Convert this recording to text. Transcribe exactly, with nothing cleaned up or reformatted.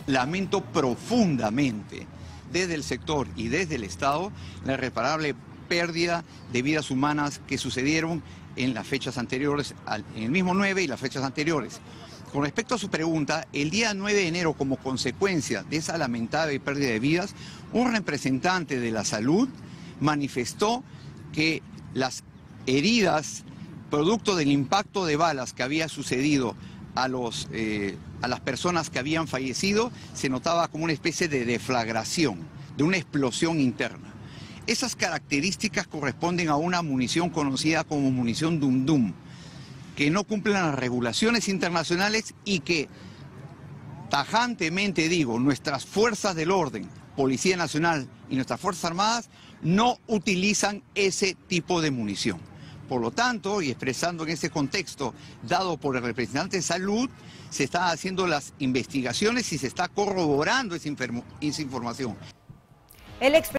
lamento profundamente desde el sector y desde el Estado la irreparable pérdida de vidas humanas que sucedieron en las fechas anteriores, en el mismo nueve y las fechas anteriores. Con respecto a su pregunta, el día nueve de enero, como consecuencia de esa lamentable pérdida de vidas, un representante de la salud manifestó que las heridas, producto del impacto de balas que había sucedido a, los, eh, a las personas que habían fallecido, se notaba como una especie de deflagración, de una explosión interna. Esas características corresponden a una munición conocida como munición Dum Dum, que no cumplen las regulaciones internacionales y que, tajantemente digo, nuestras fuerzas del orden, Policía Nacional y nuestras Fuerzas Armadas, no utilizan ese tipo de munición. Por lo tanto, y expresando en ese contexto dado por el representante de salud, se están haciendo las investigaciones y se está corroborando esa, esa información. El